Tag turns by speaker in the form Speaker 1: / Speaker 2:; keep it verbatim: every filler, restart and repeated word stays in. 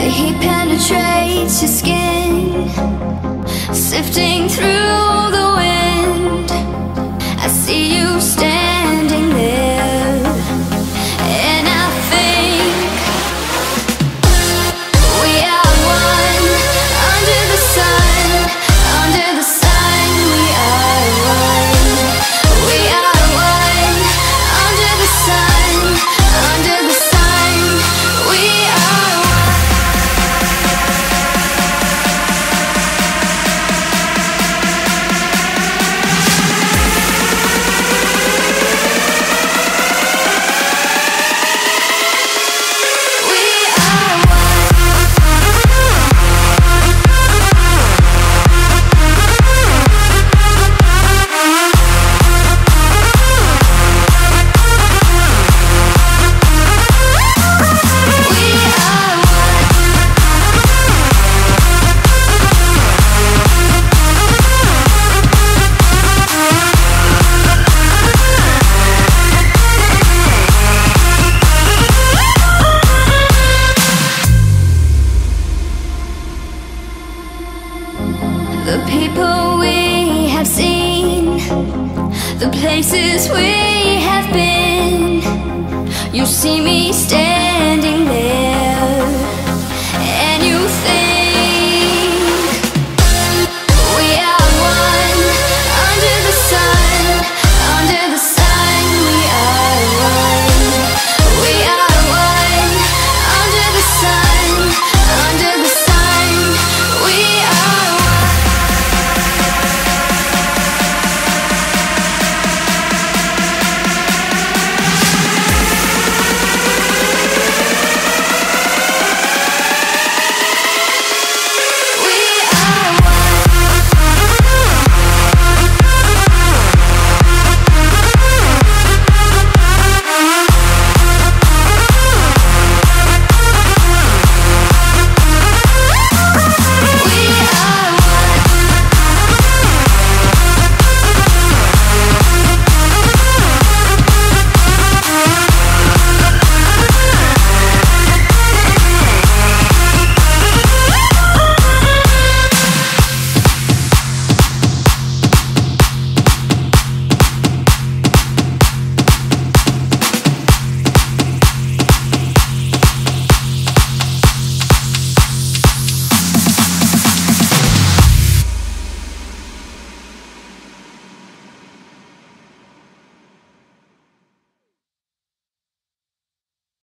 Speaker 1: The heat penetrates your skin, sifting through the wind. I see you standing there, and I think we are one. Under the sun, under the sun, we are one. We are one. Under the sun, under the sun, we are one. The people we have seen, the places we have been. You see me stare